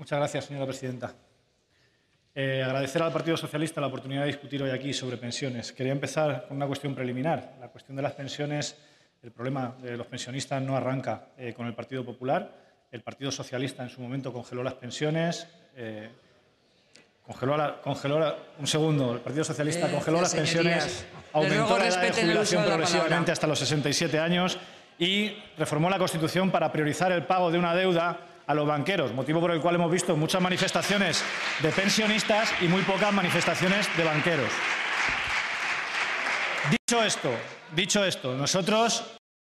Muchas gracias, señora presidenta. Agradecer al Partido Socialista la oportunidad de discutir hoy aquí sobre pensiones. Quería empezar con una cuestión preliminar. La cuestión de las pensiones, el problema de los pensionistas no arranca con el Partido Popular. El Partido Socialista en su momento congeló las pensiones. El Partido Socialista congeló las pensiones, aumentó la edad de jubilación progresivamente hasta los 67 años y reformó la Constitución para priorizar el pago de una deuda a los banqueros, motivo por el cual hemos visto muchas manifestaciones de pensionistas y muy pocas manifestaciones de banqueros. Dicho esto, nosotros,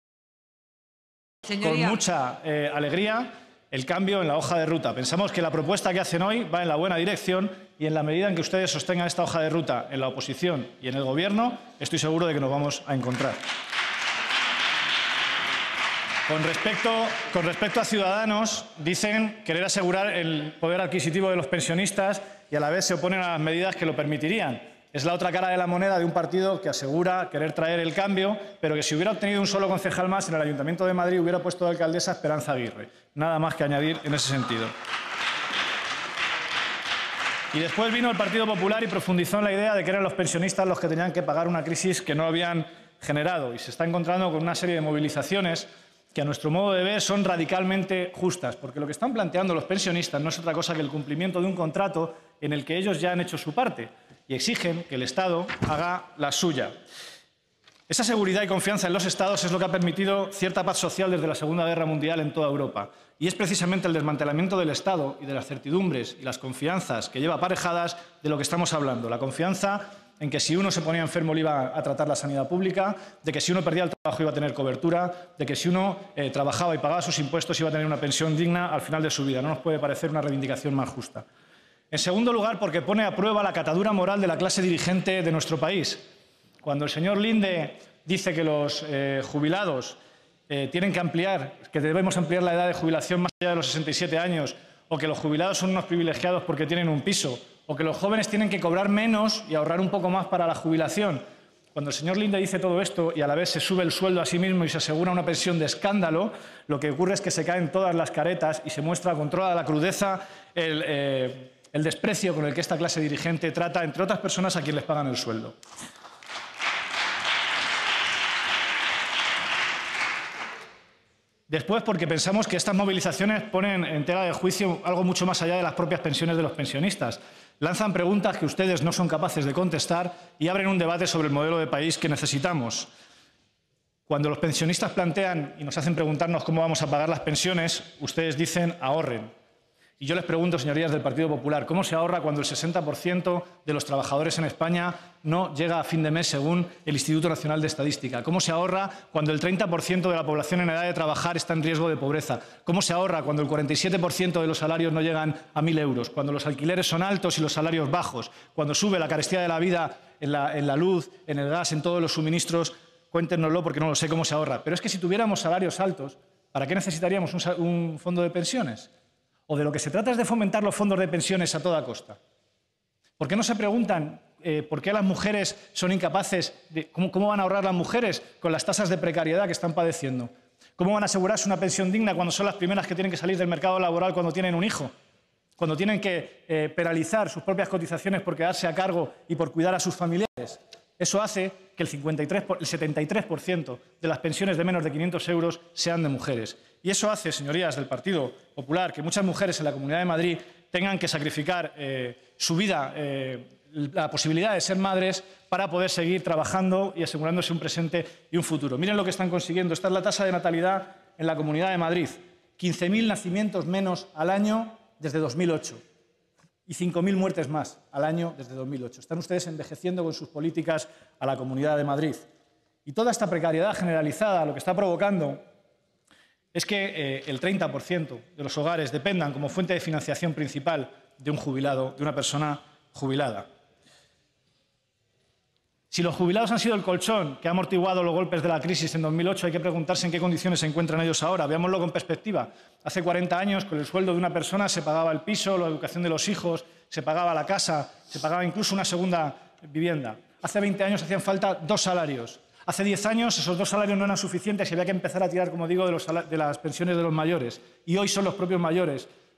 con mucha alegría, el cambio en la hoja de ruta. Pensamos que la propuesta que hacen hoy va en la buena dirección y en la medida en que ustedes sostengan esta hoja de ruta en la oposición y en el Gobierno, estoy seguro de que nos vamos a encontrar. Con respecto a Ciudadanos, dicen querer asegurar el poder adquisitivo de los pensionistas y a la vez se oponen a las medidas que lo permitirían. Es la otra cara de la moneda de un partido que asegura querer traer el cambio, pero que si hubiera obtenido un solo concejal más en el Ayuntamiento de Madrid hubiera puesto de alcaldesa a Esperanza Aguirre. Nada más que añadir en ese sentido. Y después vino el Partido Popular y profundizó en la idea de que eran los pensionistas los que tenían que pagar una crisis que no habían generado. Y se está encontrando con una serie de movilizaciones que a nuestro modo de ver son radicalmente justas, porque lo que están planteando los pensionistas no es otra cosa que el cumplimiento de un contrato en el que ellos ya han hecho su parte y exigen que el Estado haga la suya. Esa seguridad y confianza en los Estados es lo que ha permitido cierta paz social desde la Segunda Guerra Mundial en toda Europa. Y es precisamente el desmantelamiento del Estado y de las certidumbres y las confianzas que lleva aparejadas de lo que estamos hablando. La confianza en que si uno se ponía enfermo le iba a tratar la sanidad pública, de que si uno perdía el trabajo iba a tener cobertura, de que si uno trabajaba y pagaba sus impuestos iba a tener una pensión digna al final de su vida. No nos puede parecer una reivindicación más justa. En segundo lugar, porque pone a prueba la catadura moral de la clase dirigente de nuestro país. Cuando el señor Linde dice que los jubilados tienen que ampliar, que debemos ampliar la edad de jubilación más allá de los 67 años, o que los jubilados son unos privilegiados porque tienen un piso, o que los jóvenes tienen que cobrar menos y ahorrar un poco más para la jubilación. Cuando el señor Linde dice todo esto y a la vez se sube el sueldo a sí mismo y se asegura una pensión de escándalo, lo que ocurre es que se caen todas las caretas y se muestra con toda la crudeza el desprecio con el que esta clase dirigente trata, entre otras personas, a quienes les pagan el sueldo. Después, porque pensamos que estas movilizaciones ponen en tela de juicio algo mucho más allá de las propias pensiones de los pensionistas. Lanzan preguntas que ustedes no son capaces de contestar y abren un debate sobre el modelo de país que necesitamos. Cuando los pensionistas plantean y nos hacen preguntarnos cómo vamos a pagar las pensiones, ustedes dicen ahorren. Y yo les pregunto, señorías del Partido Popular, ¿cómo se ahorra cuando el 60% de los trabajadores en España no llega a fin de mes según el Instituto Nacional de Estadística? ¿Cómo se ahorra cuando el 30% de la población en edad de trabajar está en riesgo de pobreza? ¿Cómo se ahorra cuando el 47% de los salarios no llegan a 1.000 euros? Cuando los alquileres son altos y los salarios bajos? Cuando sube la carestía de la vida en la luz, en el gas, en todos los suministros. Cuéntenoslo porque no lo sé cómo se ahorra. Pero es que si tuviéramos salarios altos, ¿para qué necesitaríamos un fondo de pensiones? O de lo que se trata es de fomentar los fondos de pensiones a toda costa. ¿Por qué no se preguntan por qué las mujeres son incapaces de cómo van a ahorrar las mujeres con las tasas de precariedad que están padeciendo? ¿Cómo van a asegurarse una pensión digna cuando son las primeras que tienen que salir del mercado laboral cuando tienen un hijo? Cuando tienen que penalizar sus propias cotizaciones por quedarse a cargo y por cuidar a sus familiares. Eso hace que el 73% de las pensiones de menos de 500 euros sean de mujeres. Y eso hace, señorías del Partido Popular, que muchas mujeres en la Comunidad de Madrid tengan que sacrificar su vida, la posibilidad de ser madres, para poder seguir trabajando y asegurándose un presente y un futuro. Miren lo que están consiguiendo. Esta es la tasa de natalidad en la Comunidad de Madrid. 15.000 nacimientos menos al año desde 2008. Y 5.000 muertes más al año desde 2008. Están ustedes envejeciendo con sus políticas a la Comunidad de Madrid. Y toda esta precariedad generalizada lo que está provocando es que el 30% de los hogares dependan como fuente de financiación principal de un jubilado, de una persona jubilada. Si los jubilados han sido el colchón que ha amortiguado los golpes de la crisis en 2008, hay que preguntarse en qué condiciones se encuentran ellos ahora. Veámoslo con perspectiva. Hace 40 años, con el sueldo de una persona se pagaba el piso, la educación de los hijos, se pagaba la casa, se pagaba incluso una segunda vivienda. Hace 20 años hacían falta 2 salarios. Hace 10 años esos 2 salarios no eran suficientes y había que empezar a tirar, como digo, de las pensiones de los mayores. Y hoy son los propios mayores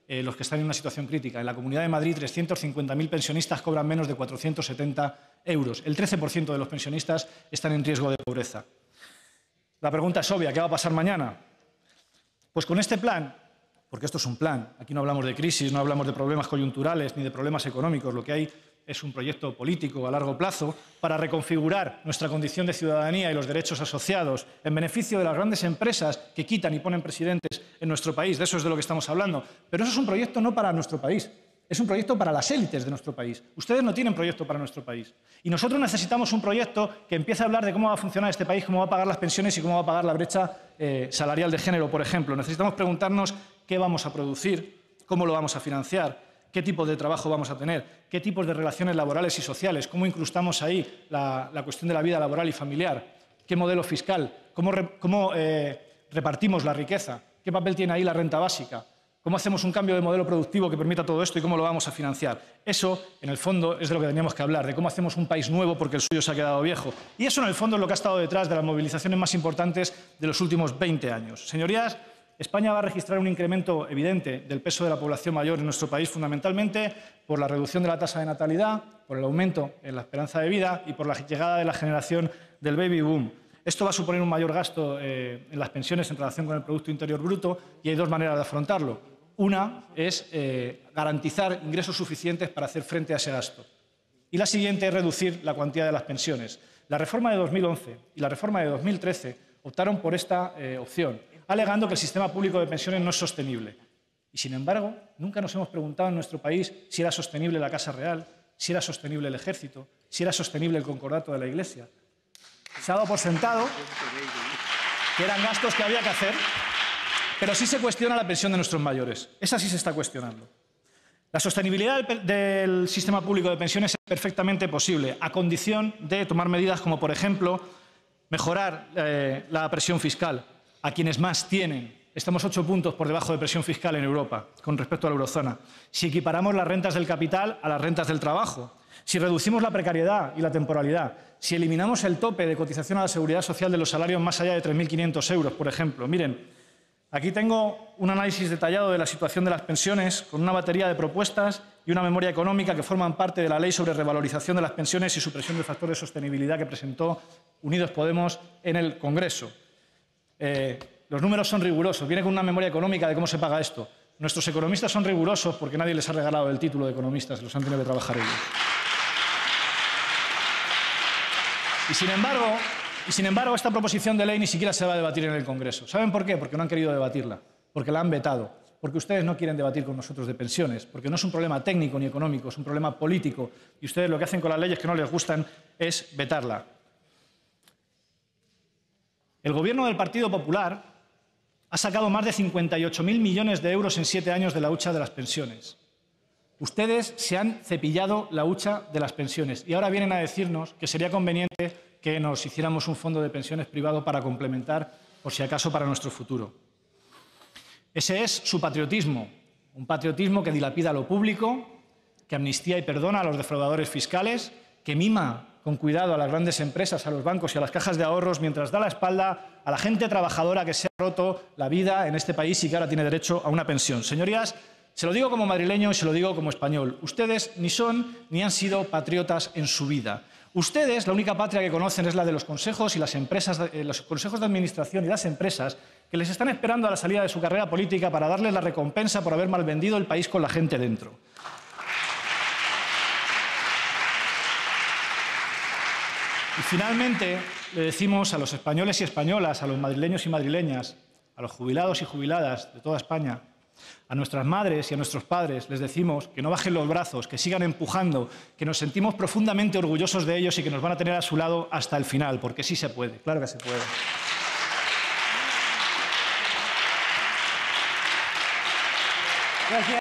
los que están en una situación crítica. En la Comunidad de Madrid, 350.000 pensionistas cobran menos de 470 euros. El 13% de los pensionistas están en riesgo de pobreza. La pregunta es obvia, ¿qué va a pasar mañana? Pues con este plan, porque esto es un plan, aquí no hablamos de crisis, no hablamos de problemas coyunturales ni de problemas económicos, lo que hay es un proyecto político a largo plazo para reconfigurar nuestra condición de ciudadanía y los derechos asociados en beneficio de las grandes empresas que quitan y ponen presidentes en nuestro país. De eso es de lo que estamos hablando. Pero eso es un proyecto no para nuestro país, es un proyecto para las élites de nuestro país. Ustedes no tienen proyecto para nuestro país. Y nosotros necesitamos un proyecto que empiece a hablar de cómo va a funcionar este país, cómo va a pagar las pensiones y cómo va a pagar la brecha salarial de género, por ejemplo. Necesitamos preguntarnos qué vamos a producir, cómo lo vamos a financiar, qué tipo de trabajo vamos a tener, qué tipos de relaciones laborales y sociales, cómo incrustamos ahí la cuestión de la vida laboral y familiar, qué modelo fiscal, cómo repartimos la riqueza, qué papel tiene ahí la renta básica, cómo hacemos un cambio de modelo productivo que permita todo esto y cómo lo vamos a financiar. Eso, en el fondo, es de lo que teníamos que hablar, de cómo hacemos un país nuevo porque el suyo se ha quedado viejo. Y eso, en el fondo, es lo que ha estado detrás de las movilizaciones más importantes de los últimos 20 años. Señorías, España va a registrar un incremento evidente del peso de la población mayor en nuestro país, fundamentalmente por la reducción de la tasa de natalidad, por el aumento en la esperanza de vida y por la llegada de la generación del baby boom. Esto va a suponer un mayor gasto en las pensiones en relación con el Producto Interior Bruto y hay dos maneras de afrontarlo. Una es garantizar ingresos suficientes para hacer frente a ese gasto. Y la siguiente es reducir la cuantía de las pensiones. La reforma de 2011 y la reforma de 2013 optaron por esta opción, alegando que el sistema público de pensiones no es sostenible. Y, sin embargo, nunca nos hemos preguntado en nuestro país si era sostenible la Casa Real, si era sostenible el Ejército, si era sostenible el concordato de la Iglesia. Se ha dado por sentado que eran gastos que había que hacer, pero sí se cuestiona la pensión de nuestros mayores. Esa sí se está cuestionando. La sostenibilidad del sistema público de pensiones es perfectamente posible, a condición de tomar medidas como, por ejemplo, mejorar la presión fiscal a quienes más tienen. Estamos 8 puntos por debajo de presión fiscal en Europa con respecto a la eurozona. Si equiparamos las rentas del capital a las rentas del trabajo, si reducimos la precariedad y la temporalidad, si eliminamos el tope de cotización a la seguridad social de los salarios más allá de 3.500 euros, por ejemplo. Miren, aquí tengo un análisis detallado de la situación de las pensiones con una batería de propuestas y una memoria económica que forman parte de la Ley sobre revalorización de las pensiones y supresión del factor de sostenibilidad que presentó Unidos Podemos en el Congreso. Los números son rigurosos, viene con una memoria económica de cómo se paga esto. Nuestros economistas son rigurosos porque nadie les ha regalado el título de economistas, los han tenido que trabajar ellos. Y sin embargo, esta proposición de ley ni siquiera se va a debatir en el Congreso. ¿Saben por qué? Porque no han querido debatirla, porque la han vetado, porque ustedes no quieren debatir con nosotros de pensiones, porque no es un problema técnico ni económico, es un problema político y ustedes lo que hacen con las leyes que no les gustan es vetarla. El Gobierno del Partido Popular ha sacado más de 58.000 millones de euros en 7 años de la hucha de las pensiones. Ustedes se han cepillado la hucha de las pensiones y ahora vienen a decirnos que sería conveniente que nos hiciéramos un fondo de pensiones privado para complementar, por si acaso, para nuestro futuro. Ese es su patriotismo, un patriotismo que dilapida lo público, que amnistía y perdona a los defraudadores fiscales, que mima con cuidado a las grandes empresas, a los bancos y a las cajas de ahorros, mientras da la espalda a la gente trabajadora que se ha roto la vida en este país y que ahora tiene derecho a una pensión. Señorías, se lo digo como madrileño y se lo digo como español. Ustedes ni son ni han sido patriotas en su vida. Ustedes, la única patria que conocen es la de los consejos y las empresas, los consejos de administración y las empresas que les están esperando a la salida de su carrera política para darles la recompensa por haber malvendido el país con la gente dentro. Y finalmente le decimos a los españoles y españolas, a los madrileños y madrileñas, a los jubilados y jubiladas de toda España, a nuestras madres y a nuestros padres, les decimos que no bajen los brazos, que sigan empujando, que nos sentimos profundamente orgullosos de ellos y que nos van a tener a su lado hasta el final, porque sí se puede, claro que se puede. Gracias.